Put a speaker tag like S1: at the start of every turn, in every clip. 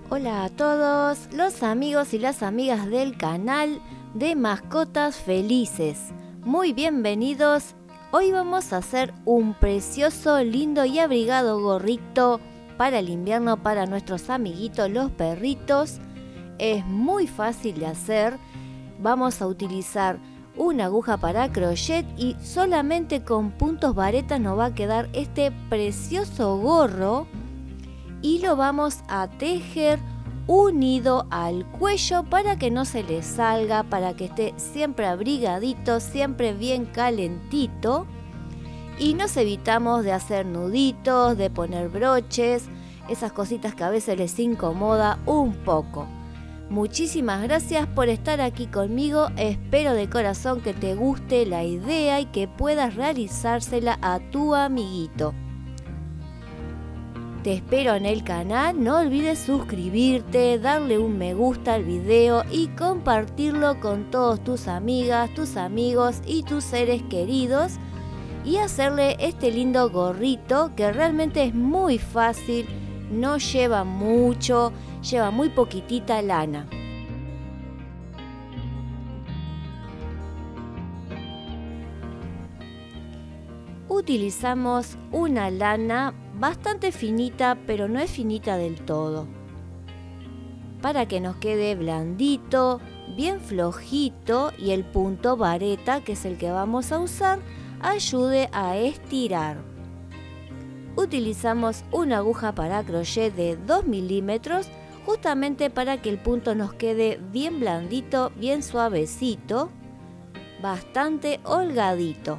S1: Hola a todos los amigos y las amigas del canal de Mascotas Felices. Muy bienvenidos. Hoy vamos a hacer un precioso, lindo y abrigado gorrito para el invierno para nuestros amiguitos los perritos. Es muy fácil de hacer. Vamos a utilizar una aguja para crochet y solamente con puntos varetas nos va a quedar este precioso gorro. Y lo vamos a tejer unido al cuello para que no se le salga, para que esté siempre abrigadito, siempre bien calentito. Y nos evitamos de hacer nuditos, de poner broches, esas cositas que a veces les incomoda un poco. Muchísimas gracias por estar aquí conmigo. Espero de corazón que te guste la idea y que puedas realizársela a tu amiguito. Te espero en el canal, no olvides suscribirte, darle un me gusta al video y compartirlo con todos tus amigas, tus amigos y tus seres queridos y hacerle este lindo gorrito que realmente es muy fácil, no lleva mucho, lleva muy poquitita lana. Utilizamos una lana bastante finita, pero no es finita del todo, para que nos quede blandito, bien flojito y el punto vareta, que es el que vamos a usar, ayude a estirar. Utilizamos una aguja para crochet de 2 milímetros, justamente para que el punto nos quede bien blandito, bien suavecito, bastante holgadito.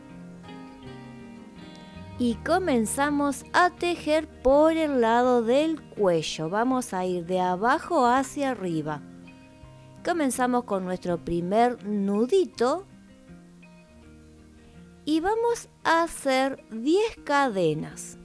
S1: Y comenzamos a tejer por el lado del cuello. Vamos a ir de abajo hacia arriba. Comenzamos con nuestro primer nudito. Y vamos a hacer 10 cadenas.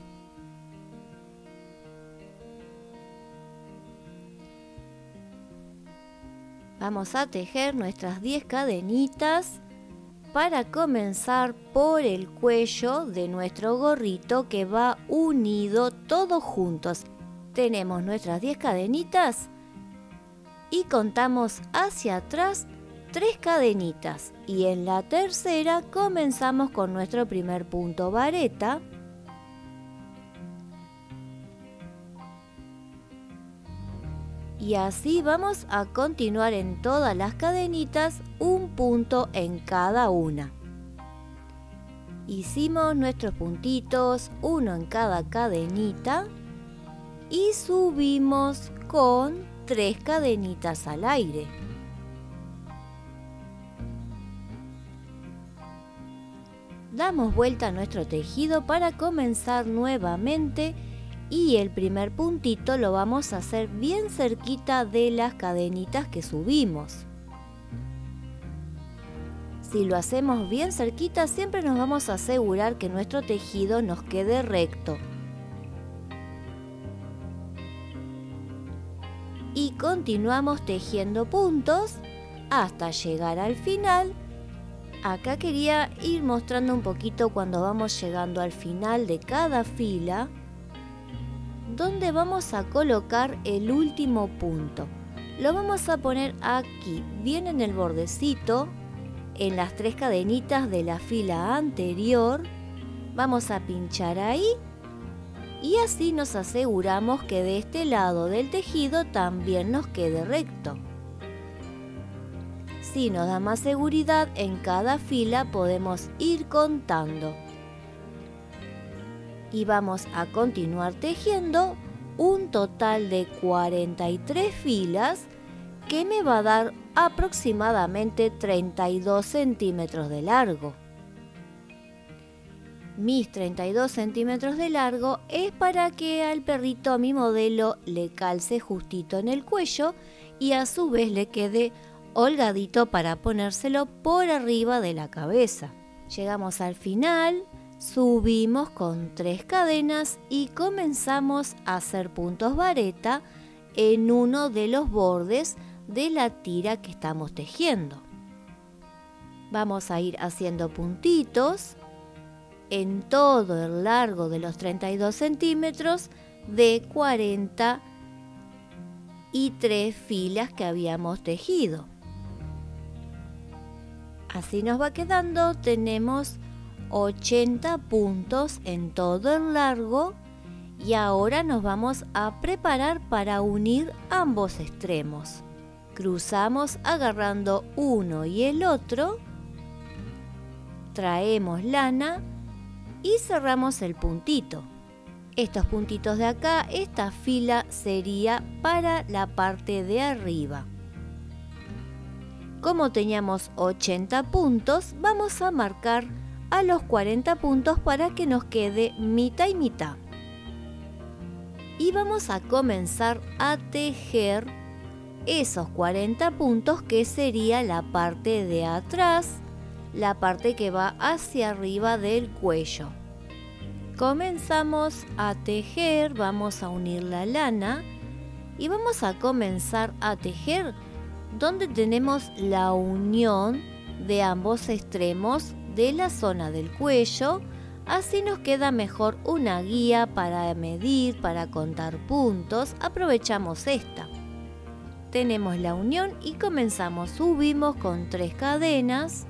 S1: Vamos a tejer nuestras 10 cadenitas para comenzar por el cuello de nuestro gorrito que va unido todos juntos. Tenemos nuestras 10 cadenitas y contamos hacia atrás 3 cadenitas y en la tercera comenzamos con nuestro primer punto vareta. Y así vamos a continuar en todas las cadenitas, un punto en cada una. Hicimos nuestros puntitos, uno en cada cadenita y subimos con 3 cadenitas al aire. Damos vuelta a nuestro tejido para comenzar nuevamente. Y el primer puntito lo vamos a hacer bien cerquita de las cadenitas que subimos. Si lo hacemos bien cerquita, siempre nos vamos a asegurar que nuestro tejido nos quede recto. Y continuamos tejiendo puntos hasta llegar al final. Acá quería ir mostrando un poquito cuando vamos llegando al final de cada fila, donde vamos a colocar el último punto. Lo vamos a poner aquí, bien en el bordecito, en las 3 cadenitas de la fila anterior. Vamos a pinchar ahí y así nos aseguramos que de este lado del tejido también nos quede recto. Si nos da más seguridad, en cada fila podemos ir contando. Y vamos a continuar tejiendo un total de 43 filas que me va a dar aproximadamente 32 centímetros de largo. Mis 32 centímetros de largo es para que al perrito, a mi modelo, le calce justito en el cuello y a su vez le quede holgadito para ponérselo por arriba de la cabeza. Llegamos al final. Subimos con 3 cadenas y comenzamos a hacer puntos vareta en uno de los bordes de la tira que estamos tejiendo. Vamos a ir haciendo puntitos en todo el largo de los 32 centímetros de 40 y 3 filas que habíamos tejido. Así nos va quedando. Tenemos 80 puntos en todo el largo y ahora nos vamos a preparar para unir ambos extremos. Cruzamos agarrando uno y el otro, traemos lana y cerramos el puntito. Estos puntitos de acá, esta fila sería para la parte de arriba. Como teníamos 80 puntos, vamos a marcar a los 40 puntos para que nos quede mitad y mitad. Y vamos a comenzar a tejer esos 40 puntos, que sería la parte de atrás, la parte que va hacia arriba del cuello. Comenzamos a tejer, vamos a unir la lana y vamos a comenzar a tejer donde tenemos la unión de ambos extremos de la zona del cuello. Así nos queda mejor una guía para medir, para contar puntos. Aprovechamos esta. Tenemos la unión y comenzamos, subimos con 3 cadenas.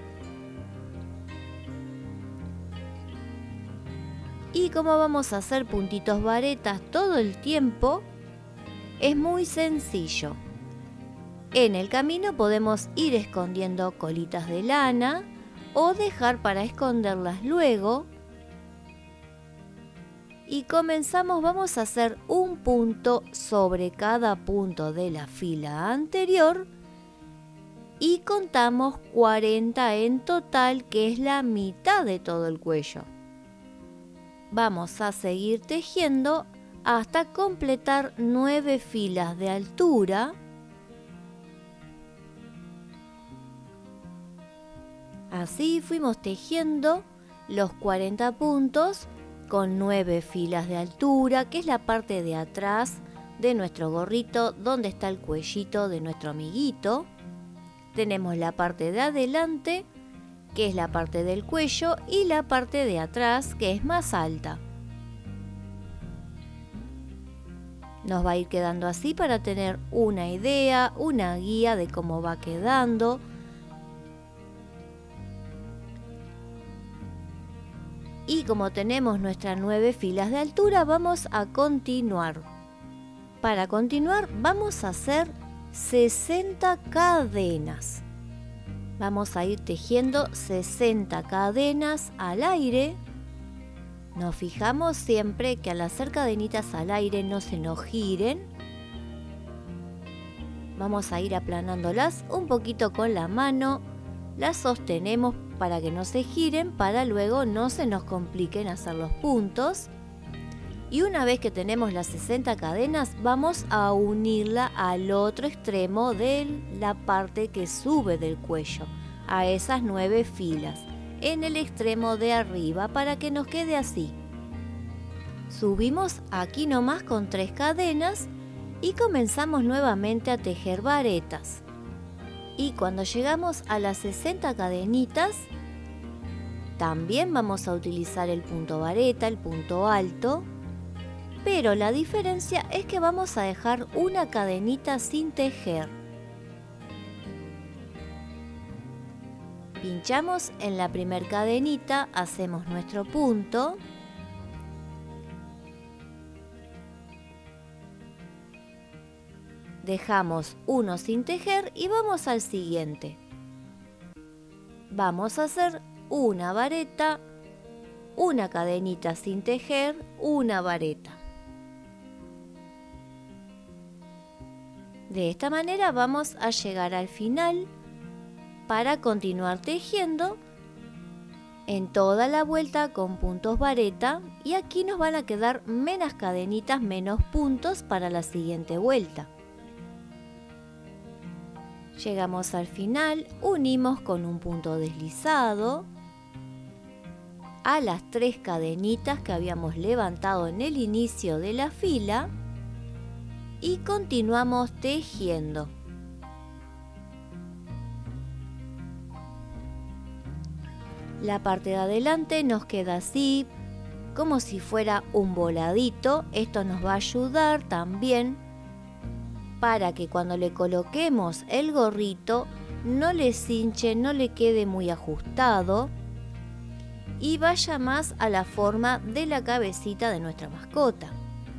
S1: Y como vamos a hacer puntitos varetas todo el tiempo, es muy sencillo. En el camino podemos ir escondiendo colitas de lana o dejar para esconderlas luego. Y comenzamos, vamos a hacer un punto sobre cada punto de la fila anterior y contamos 40 en total, que es la mitad de todo el cuello. Vamos a seguir tejiendo hasta completar 9 filas de altura. Así fuimos tejiendo los 40 puntos con 9 filas de altura, que es la parte de atrás de nuestro gorrito, donde está el cuellito de nuestro amiguito. Tenemos la parte de adelante, que es la parte del cuello, y la parte de atrás, que es más alta. Nos va a ir quedando así para tener una idea, una guía de cómo va quedando. Y como tenemos nuestras 9 filas de altura, vamos a continuar. Para continuar vamos a hacer 60 cadenas. Vamos a ir tejiendo 60 cadenas al aire. Nos fijamos siempre que al hacer cadenitas al aire no se nos giren. Vamos a ir aplanándolas un poquito con la mano. Las sostenemos para que no se giren, para luego no se nos compliquen hacer los puntos. Y una vez que tenemos las 60 cadenas, vamos a unirla al otro extremo de la parte que sube del cuello, a esas 9 filas, en el extremo de arriba, para que nos quede así. Subimos aquí nomás con 3 cadenas y comenzamos nuevamente a tejer varetas. Y cuando llegamos a las 60 cadenitas, también vamos a utilizar el punto vareta, el punto alto, pero la diferencia es que vamos a dejar una cadenita sin tejer. Pinchamos en la primer cadenita, hacemos nuestro punto. Dejamos uno sin tejer y vamos al siguiente. Vamos a hacer una vareta, una cadenita sin tejer, una vareta. De esta manera vamos a llegar al final para continuar tejiendo en toda la vuelta con puntos vareta, y aquí nos van a quedar menos cadenitas, menos puntos para la siguiente vuelta. Llegamos al final, unimos con un punto deslizado a las 3 cadenitas que habíamos levantado en el inicio de la fila y continuamos tejiendo. La parte de adelante nos queda así, como si fuera un voladito. Esto nos va a ayudar también para que cuando le coloquemos el gorrito no le cinche, no le quede muy ajustado y vaya más a la forma de la cabecita de nuestra mascota.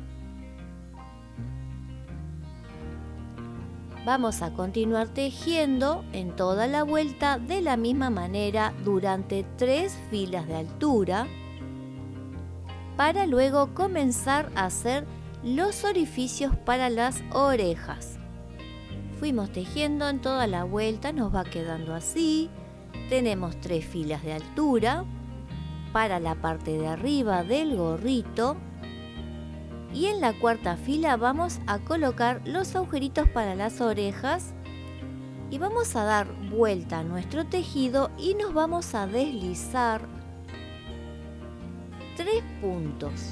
S1: Vamos a continuar tejiendo en toda la vuelta de la misma manera durante 3 filas de altura para luego comenzar a hacer los orificios para las orejas. Fuimos tejiendo en toda la vuelta, nos va quedando así. Tenemos 3 filas de altura para la parte de arriba del gorrito. Y en la cuarta fila vamos a colocar los agujeritos para las orejas y vamos a dar vuelta a nuestro tejido y nos vamos a deslizar 3 puntos.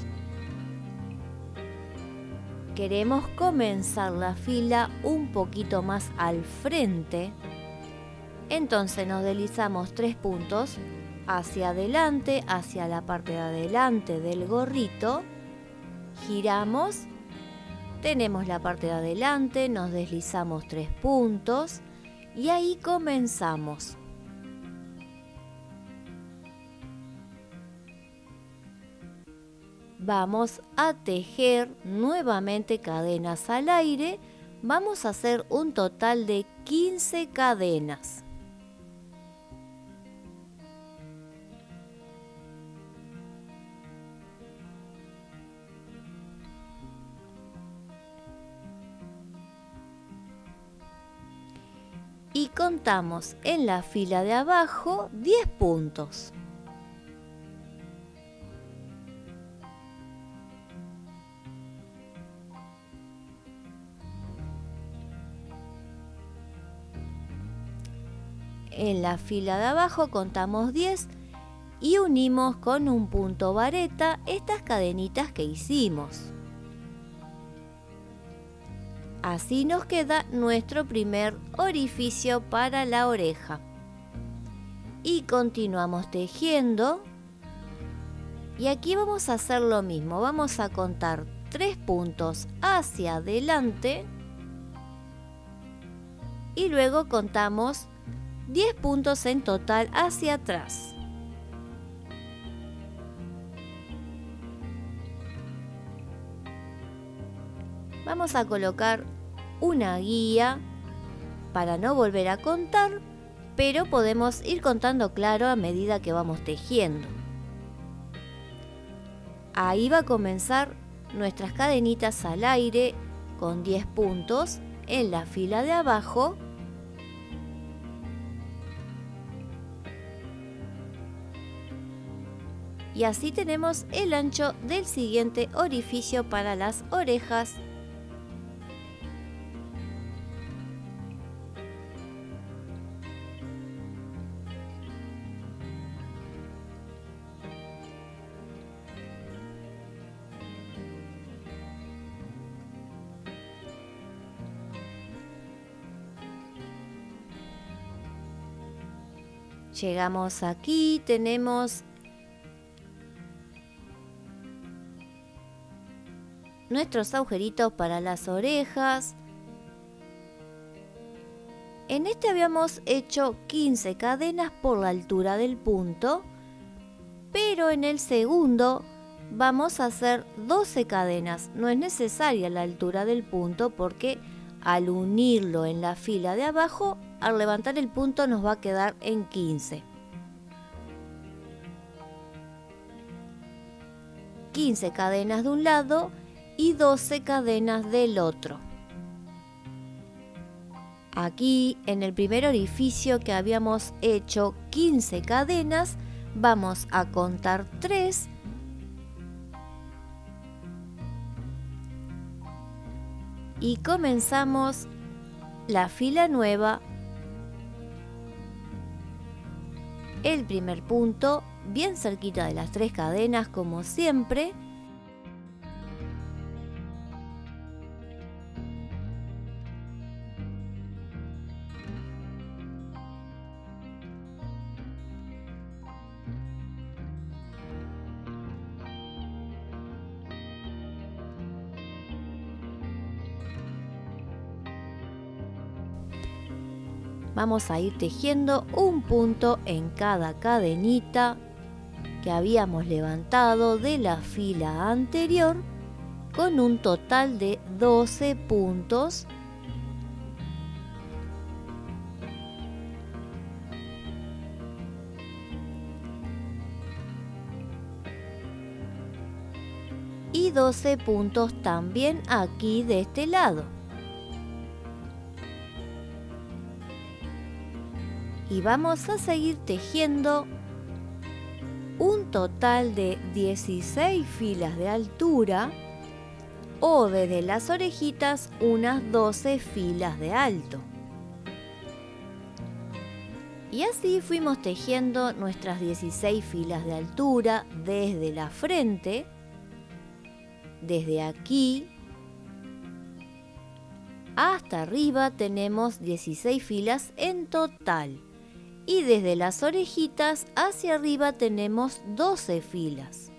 S1: Queremos comenzar la fila un poquito más al frente, entonces nos deslizamos 3 puntos hacia adelante, hacia la parte de adelante del gorrito. Giramos, tenemos la parte de adelante, nos deslizamos 3 puntos y ahí comenzamos. Vamos a tejer nuevamente cadenas al aire. Vamos a hacer un total de 15 cadenas. Y contamos en la fila de abajo 10 puntos. En la fila de abajo contamos 10 y unimos con un punto vareta estas cadenitas que hicimos. Así nos queda nuestro primer orificio para la oreja. Y continuamos tejiendo. Y aquí vamos a hacer lo mismo. Vamos a contar 3 puntos hacia adelante. Y luego contamos 10 puntos en total hacia atrás. Vamos a colocar una guía para no volver a contar, pero podemos ir contando claro a medida que vamos tejiendo. Ahí va a comenzar nuestras cadenitas al aire con 10 puntos en la fila de abajo. Y así tenemos el ancho del siguiente orificio para las orejas. Llegamos aquí, tenemos nuestros agujeritos para las orejas. En este habíamos hecho 15 cadenas por la altura del punto, pero en el segundo vamos a hacer 12 cadenas. No es necesaria la altura del punto porque al unirlo en la fila de abajo, al levantar el punto nos va a quedar en 15. 15 cadenas de un lado y 12 cadenas del otro. Aquí en el primer orificio que habíamos hecho 15 cadenas, vamos a contar 3 y comenzamos la fila nueva. El primer punto bien cerquita de las 3 cadenas como siempre. Vamos a ir tejiendo un punto en cada cadenita que habíamos levantado de la fila anterior, con un total de 12 puntos. Y 12 puntos también aquí de este lado. Y vamos a seguir tejiendo un total de 16 filas de altura, o desde las orejitas unas 12 filas de alto. Y así fuimos tejiendo nuestras 16 filas de altura desde la frente, desde aquí hasta arriba tenemos 16 filas en total. Y desde las orejitas hacia arriba tenemos 12 filas.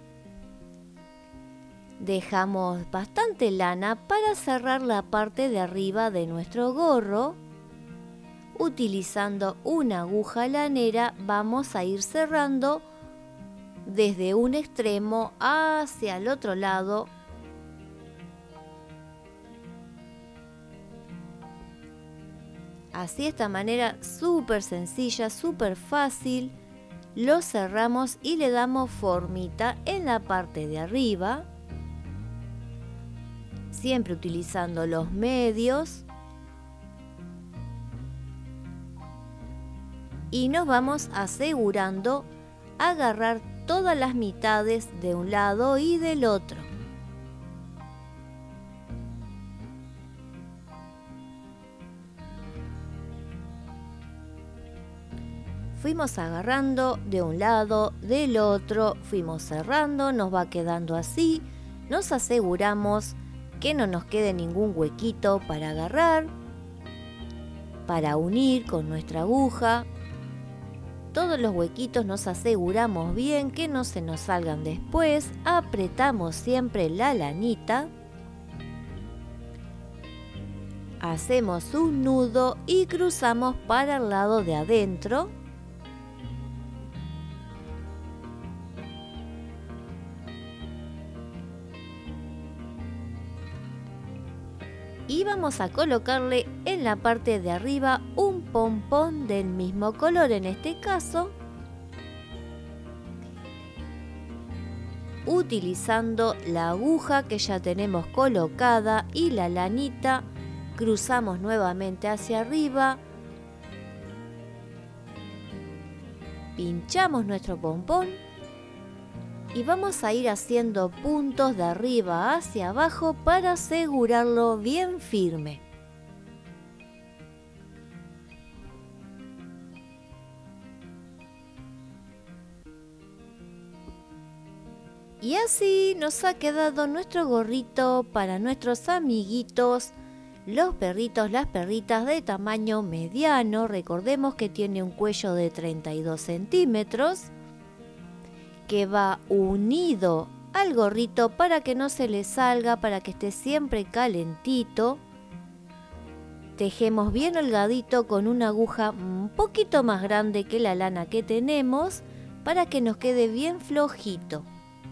S1: Dejamos bastante lana para cerrar la parte de arriba de nuestro gorro. Utilizando una aguja lanera vamos a ir cerrando desde un extremo hacia el otro lado. Así, de esta manera súper sencilla, súper fácil, lo cerramos y le damos formita en la parte de arriba, siempre utilizando los medios, y nos vamos asegurando agarrar todas las mitades de un lado y del otro. Fuimos agarrando de un lado, del otro, fuimos cerrando, nos va quedando así. Nos aseguramos que no nos quede ningún huequito para agarrar, para unir con nuestra aguja. Todos los huequitos nos aseguramos bien que no se nos salgan después. Apretamos siempre la lanita. Hacemos un nudo y cruzamos para el lado de adentro. Y vamos a colocarle en la parte de arriba un pompón del mismo color, en este caso, utilizando la aguja que ya tenemos colocada y la lanita, cruzamos nuevamente hacia arriba, pinchamos nuestro pompón y vamos a ir haciendo puntos de arriba hacia abajo para asegurarlo bien firme. Y así nos ha quedado nuestro gorrito para nuestros amiguitos, los perritos, las perritas de tamaño mediano. Recordemos que tiene un cuello de 32 centímetros. Que va unido al gorrito para que no se le salga, para que esté siempre calentito. Tejemos bien holgadito con una aguja un poquito más grande que la lana que tenemos para que nos quede bien flojito.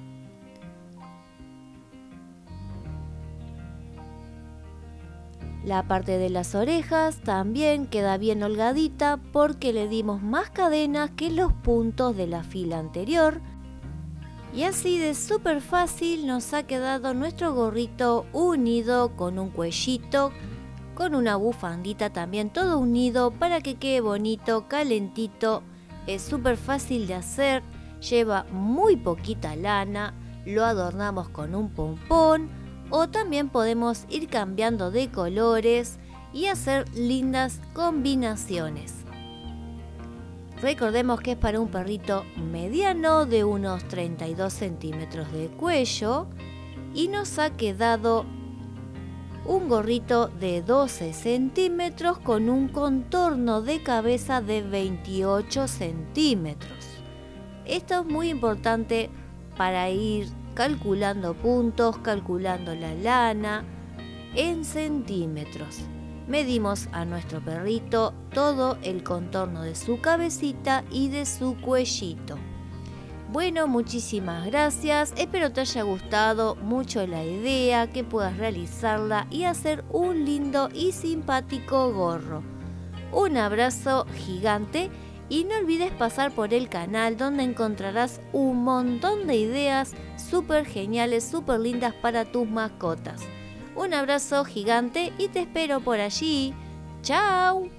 S1: La parte de las orejas también queda bien holgadita porque le dimos más cadenas que los puntos de la fila anterior. Y así de súper fácil nos ha quedado nuestro gorrito unido con un cuellito, con una bufandita también, todo unido para que quede bonito, calentito. Es súper fácil de hacer, lleva muy poquita lana, lo adornamos con un pompón o también podemos ir cambiando de colores y hacer lindas combinaciones. Recordemos que es para un perrito mediano de unos 32 centímetros de cuello y nos ha quedado un gorrito de 12 centímetros con un contorno de cabeza de 28 centímetros. Esto es muy importante para ir calculando puntos, calculando la lana en centímetros. Medimos a nuestro perrito todo el contorno de su cabecita y de su cuellito. Bueno, muchísimas gracias. Espero te haya gustado mucho la idea, que puedas realizarla y hacer un lindo y simpático gorro. Un abrazo gigante y no olvides pasar por el canal donde encontrarás un montón de ideas súper geniales, súper lindas para tus mascotas. Un abrazo gigante y te espero por allí. ¡Chao!